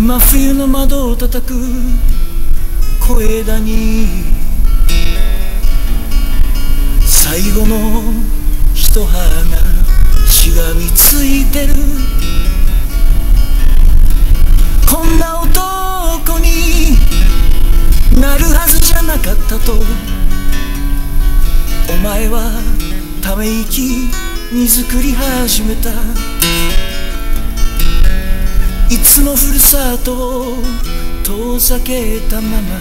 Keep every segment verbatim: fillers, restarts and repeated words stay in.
真冬の窓を叩く小枝に最後の一葉がしがみついてる。こんな男になるはずじゃなかったとお前はため息に作り始めた。いつもふるさとを遠ざけたまま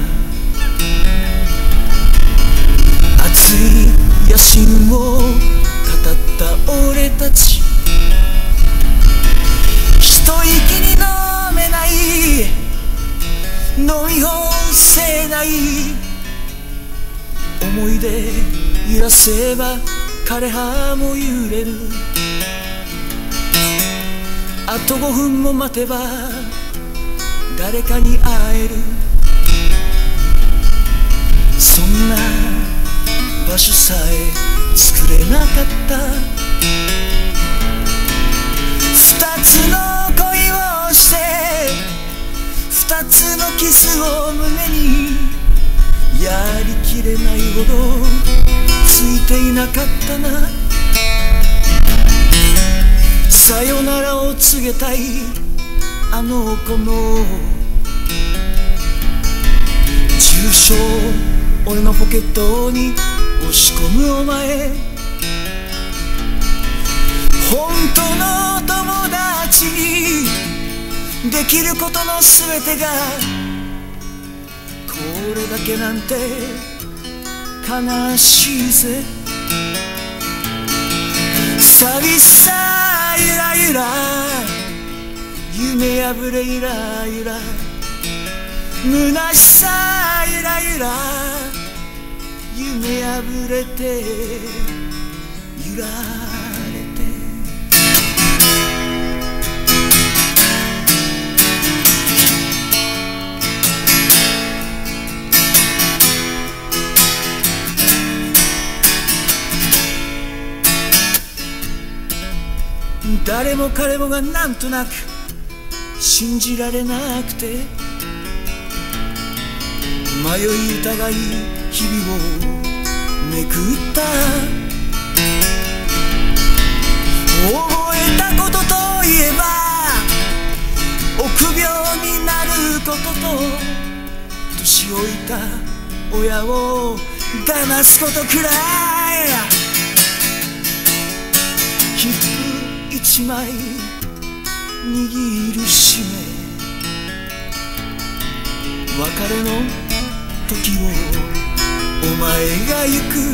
熱い野心を語った俺たち、一息に飲めない飲み干せない思い出揺らせば枯葉も揺れる。あとごふんも待てば誰かに会える。そんな場所さえ作れなかった。二つの恋をして二つのキスを胸にやりきれないほどついていなかったな。さよならを告げたいあの子の住所を俺のポケットに押し込むお前、本当の友達にできることのすべてがこれだけなんて悲しいぜ。寂しさゆらゆら夢破れゆらゆら虚しさゆらゆら夢破れて揺られて。誰も彼もがなんとなく信じられなくて迷い疑い日々をめくった。覚えたことといえば臆病になることと年老いた親を騙すことくらい。切符一枚握る使命、別れの時をお前が行く。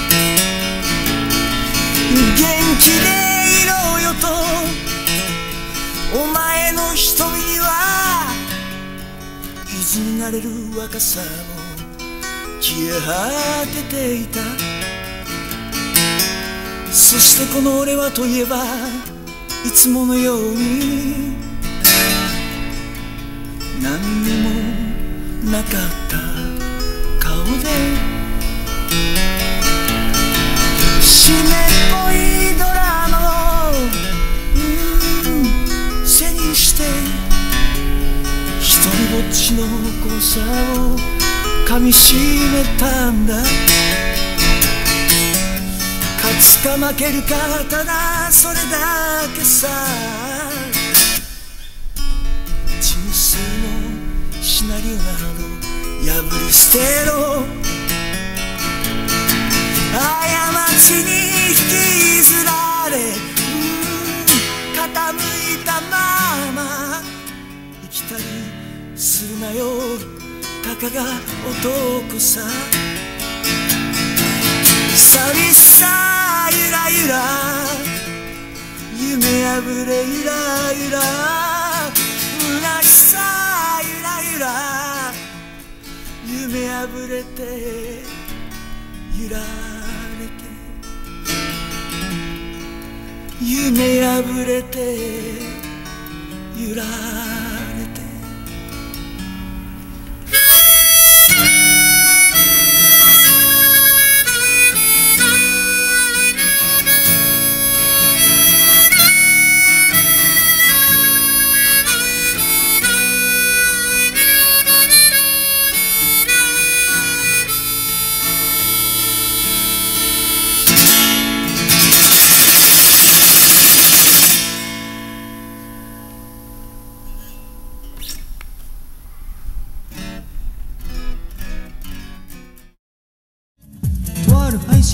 元気でいろよとお前の瞳には意地になれる若さも消え果てていた。そしてこの俺はといえばいつものように何にもなかった顔で湿っぽいドラマをうん背にして一人ぼっちの怖さを噛みしめたんだ。勝つか負けるかただそれだけさ。人生のシナリオなど破り捨てろ。過ちに引きずられ傾いたまま生きたりするなよたかが男さ。寂しさゆらゆら夢破れゆらゆら虚しさゆらゆら夢破れて揺られて夢破れて揺られて。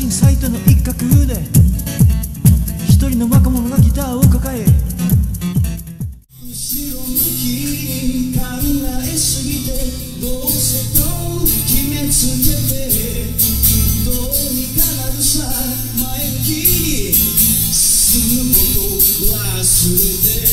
信サイトの一角で一人の若者がギターを抱え、後ろ向きに考えすぎてどうせと決めつけて、どうにかなるさ前向きに進むこと忘れて